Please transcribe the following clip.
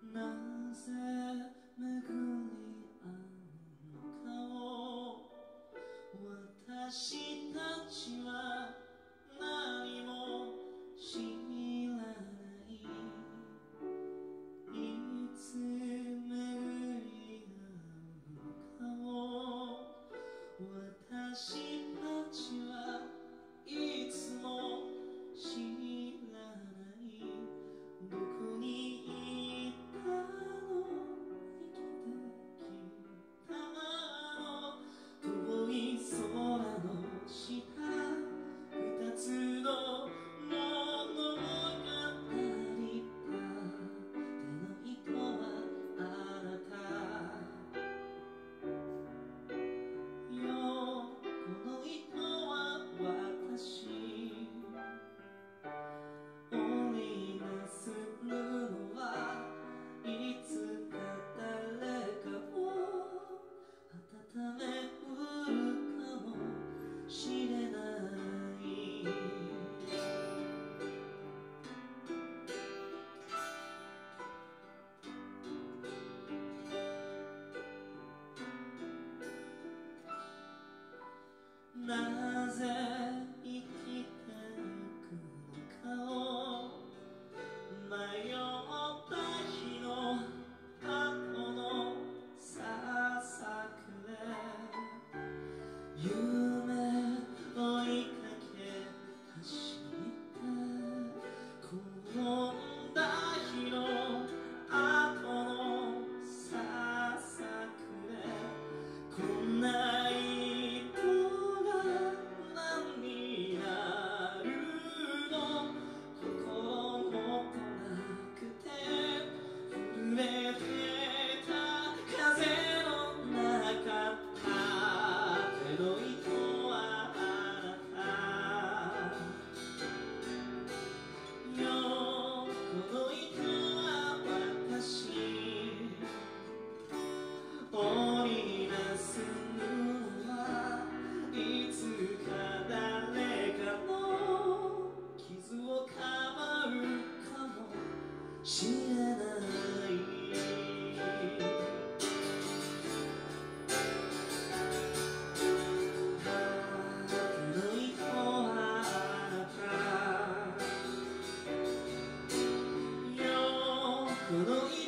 なぜ巡り合うのかを私たちは何も知らない。いつ巡り合うのかを私たちはいつも知らない。どこにいたの、生きてきたの、遠い空の下、二つの物語。手の糸はあなたよ、この糸は私。織りなす布はいつか誰かを温めうるかもしれない。なぜ生きてゆくのかを迷った日の後のささくれ、夢追いかけ走って転んだ日の後のささくれ、こんな糸が何になるの、心もとなくて震えてた風の中、手の糸はあなたよ、この糸は私。織りなす布はいつか誰かの傷をかばうかもしれない。手の糸はあなたよ、この糸